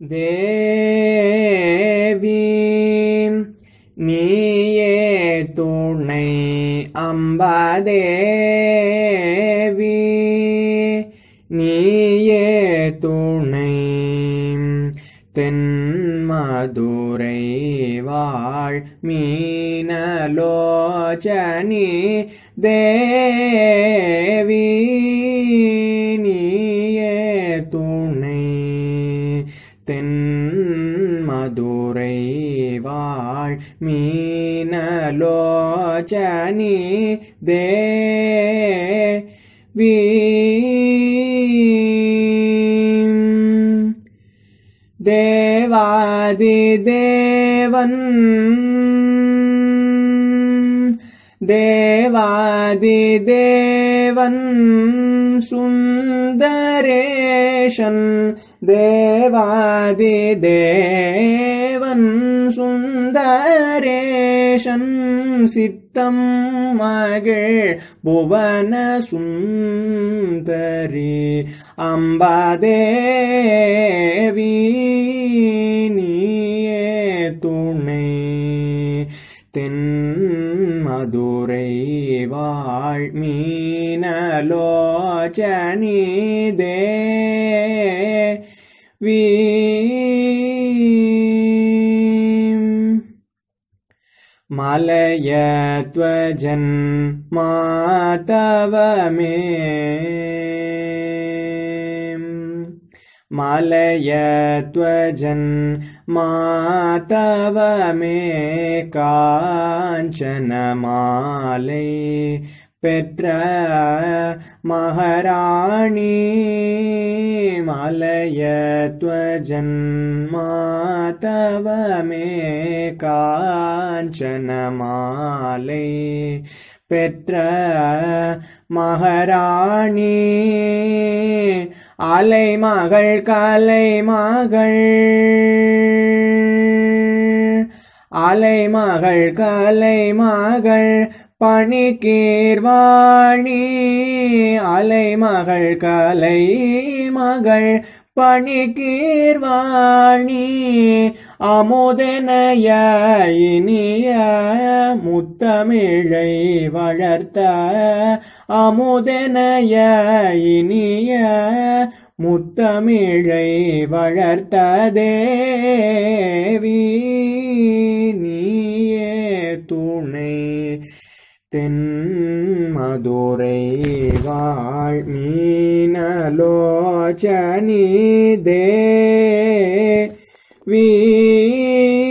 தேவி நீயே துணை அம்பாதேவி நீயே துணை தென்மதுரை வாழ் மீனலோச்சனி தேவி நீயே துணை தென்மதுரை வாழ் மீனலோச்சனி தேவி தேவாதிதேவன் தேவாதிதேவன் சுந்தரேஷன் தேவாதிதேவன் சுந்தரேஷன் சித்தம் மகிழ் புவன சுந்தரி அம்பாதேவி நீயே துணை தென்மதுரை வாழ் மீனலோச்சனி தேவி மலயத்வஜன் மாதவமே மலயத்வஜன் மாதவமே காஞ்சனமாலை பெற்ற மகாராணி மலயத்வஜன் மாதவமே காஞ்சனமாலை பெற்ற மகாராணி அலைமகள் கலைமகள் அலைமகள் கலைமகள் பணிகீர்வாணி அலைமகள் கலைமகள் பணிகீர்வாணி அமுதனைய இனிய முத்தமிழை வளர்த்த அமுதனைய இனிய முத்தமிழை வளர்த்த தேவி நீயே துணை தென்மதுரை வாழ் மீனலோச்சனி தேவி